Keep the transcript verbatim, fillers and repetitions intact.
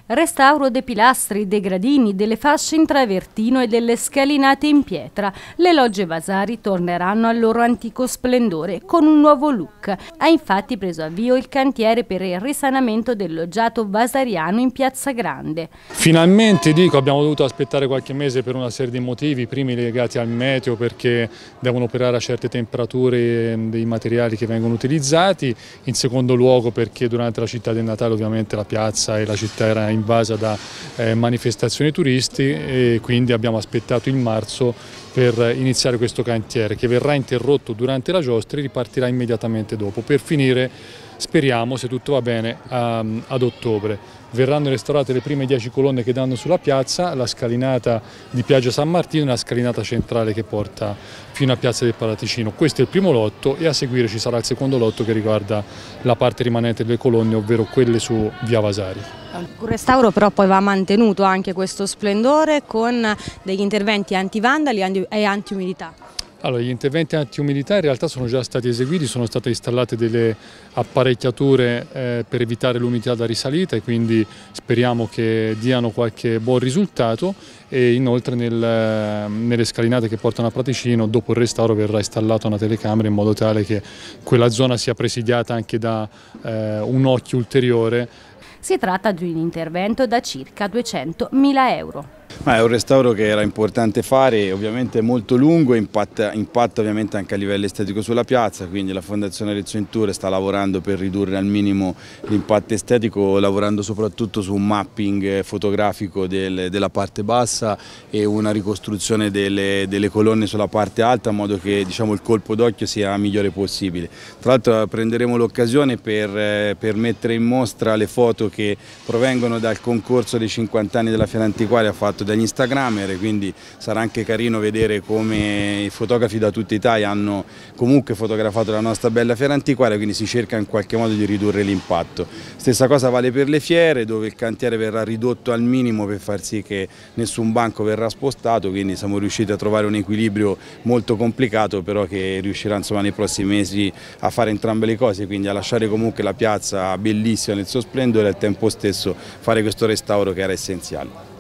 Restauro dei pilastri, dei gradini, delle fasce in travertino e delle scalinate in pietra. Le logge Vasari torneranno al loro antico splendore con un nuovo look. Ha infatti preso avvio il cantiere per il risanamento del loggiato vasariano in Piazza Grande. Finalmente, dico, abbiamo dovuto aspettare qualche mese per una serie di motivi, primi legati al meteo perché devono operare a certe temperature dei materiali che vengono utilizzati, in secondo luogo perché durante la città del Natale ovviamente la piazza e la città era invasa da eh, manifestazioni turisti e quindi abbiamo aspettato il marzo per iniziare questo cantiere che verrà interrotto durante la giostra e ripartirà immediatamente dopo per finire, speriamo, se tutto va bene, um, ad ottobre. Verranno restaurate le prime dieci colonne che danno sulla piazza, la scalinata di Piazza San Martino e la scalinata centrale che porta fino a Piazza del Palaticino. Questo è il primo lotto e a seguire ci sarà il secondo lotto che riguarda la parte rimanente delle colonne, ovvero quelle su via Vasari. Il restauro però poi va mantenuto anche questo splendore con degli interventi antivandali e antiumidità. Allora, gli interventi antiumidità in realtà sono già stati eseguiti, sono state installate delle apparecchiature eh, per evitare l'umidità da risalita e quindi speriamo che diano qualche buon risultato e inoltre nel, nelle scalinate che portano a Praticino dopo il restauro verrà installata una telecamera in modo tale che quella zona sia presidiata anche da eh, un occhio ulteriore. Si tratta di un intervento da circa duecentomila euro. Ma è un restauro che era importante fare, ovviamente è molto lungo e impatta, impatta ovviamente anche a livello estetico sulla piazza, quindi la Fondazione Arezzo in Tour sta lavorando per ridurre al minimo l'impatto estetico, lavorando soprattutto su un mapping fotografico del, della parte bassa e una ricostruzione delle, delle colonne sulla parte alta in modo che, diciamo, il colpo d'occhio sia migliore possibile. Tra l'altro prenderemo l'occasione per, per mettere in mostra le foto che provengono dal concorso dei cinquanta anni della Fiera Antiquaria fatto dagli instagrammer, quindi sarà anche carino vedere come i fotografi da tutta Italia hanno comunque fotografato la nostra bella Fiera Antiquaria, quindi si cerca in qualche modo di ridurre l'impatto. Stessa cosa vale per le fiere, dove il cantiere verrà ridotto al minimo per far sì che nessun banco verrà spostato, quindi siamo riusciti a trovare un equilibrio molto complicato, però che riuscirà insomma nei prossimi mesi a fare entrambe le cose, quindi a lasciare comunque la piazza bellissima nel suo splendore e al tempo stesso fare questo restauro che era essenziale.